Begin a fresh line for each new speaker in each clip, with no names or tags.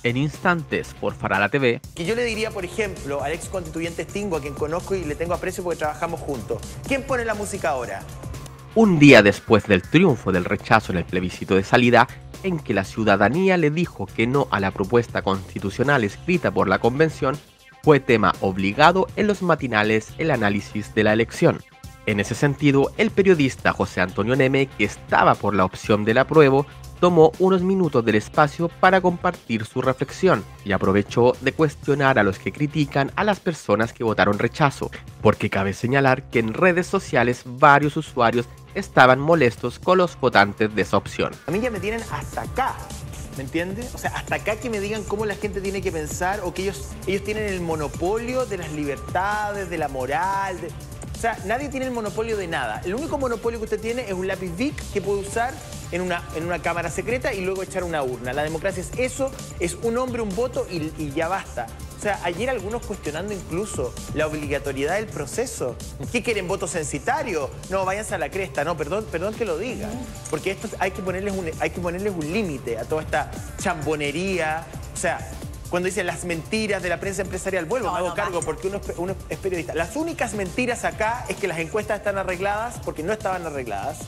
en instantes por Farala TV.
Que yo le diría, por ejemplo, al ex constituyente Stingo, a quien conozco y le tengo aprecio porque trabajamos juntos. ¿Quién pone la música ahora?
Un día después del triunfo del rechazo en el plebiscito de salida, en que la ciudadanía le dijo que no a la propuesta constitucional escrita por la convención, fue tema obligado en los matinales el análisis de la elección. En ese sentido, el periodista José Antonio Neme, que estaba por la opción del apruebo, tomó unos minutos del espacio para compartir su reflexión y aprovechó de cuestionar a los que critican a las personas que votaron rechazo, porque cabe señalar que en redes sociales varios usuarios estaban molestos con los votantes de esa opción.
A mí ya me tienen hasta acá, ¿me entiendes? O sea, hasta acá que me digan cómo la gente tiene que pensar o que ellos tienen el monopolio de las libertades, de la moral, O sea, nadie tiene el monopolio de nada. El único monopolio que usted tiene es un lápiz Bic que puede usar en una cámara secreta y luego echar una urna. La democracia es eso, es un hombre, un voto y ya basta. O sea, ayer algunos cuestionando incluso la obligatoriedad del proceso. ¿Qué quieren? ¿Voto censitario? No, váyanse a la cresta. No, perdón que lo diga. Porque esto hay que ponerles un límite a toda esta chambonería. O sea, cuando dicen las mentiras de la prensa empresarial, vuelvo, me hago cargo porque uno es periodista. Las únicas mentiras acá es que las encuestas están arregladas porque no estaban arregladas.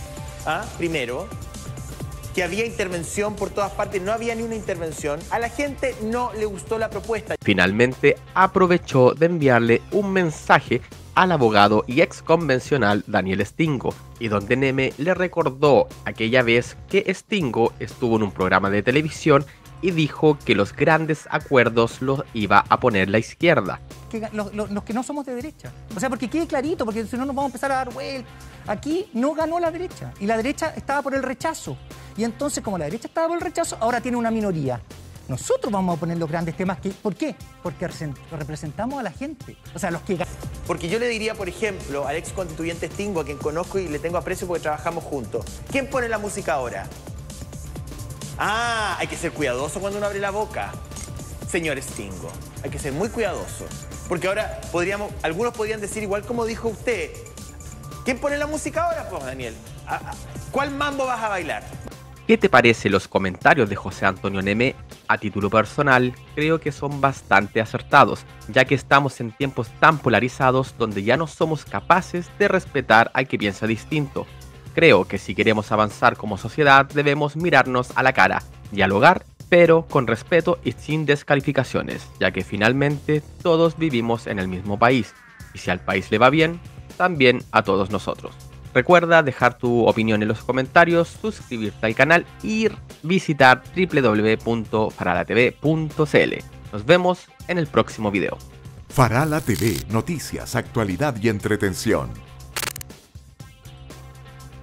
Primero, que había intervención por todas partes, no había ni una intervención. A la gente no le gustó la propuesta.
Finalmente, aprovechó de enviarle un mensaje al abogado y ex convencional Daniel Stingo, y donde Neme le recordó aquella vez que Stingo estuvo en un programa de televisión y dijo que los grandes acuerdos los iba a poner la izquierda.
Los que no somos de derecha. O sea, porque quede clarito, porque si no nos vamos a empezar a dar vueltas. Aquí no ganó la derecha, y la derecha estaba por el rechazo. Y entonces, como la derecha estaba por el rechazo, ahora tiene una minoría. Nosotros vamos a poner los grandes temas. ¿Por qué? Porque representamos a la gente. O sea, los que...
Porque yo le diría, por ejemplo, al ex constituyente Stingo, a quien conozco y le tengo aprecio porque trabajamos juntos. ¿Quién pone la música ahora? Hay que ser cuidadoso cuando uno abre la boca. Señor Stingo, hay que ser muy cuidadoso. Porque ahora algunos podrían decir, igual como dijo usted, ¿quién pone la música ahora, pues, Daniel? ¿Cuál mambo vas a bailar?
¿Qué te parece los comentarios de José Antonio Neme? A título personal, creo que son bastante acertados, ya que estamos en tiempos tan polarizados donde ya no somos capaces de respetar al que piensa distinto. Creo que si queremos avanzar como sociedad debemos mirarnos a la cara, dialogar, pero con respeto y sin descalificaciones, ya que finalmente todos vivimos en el mismo país, y si al país le va bien, también a todos nosotros. Recuerda dejar tu opinión en los comentarios, suscribirte al canal y visitar www.faralatv.cl. Nos vemos en el próximo video.
Farala TV, noticias, actualidad y entretención.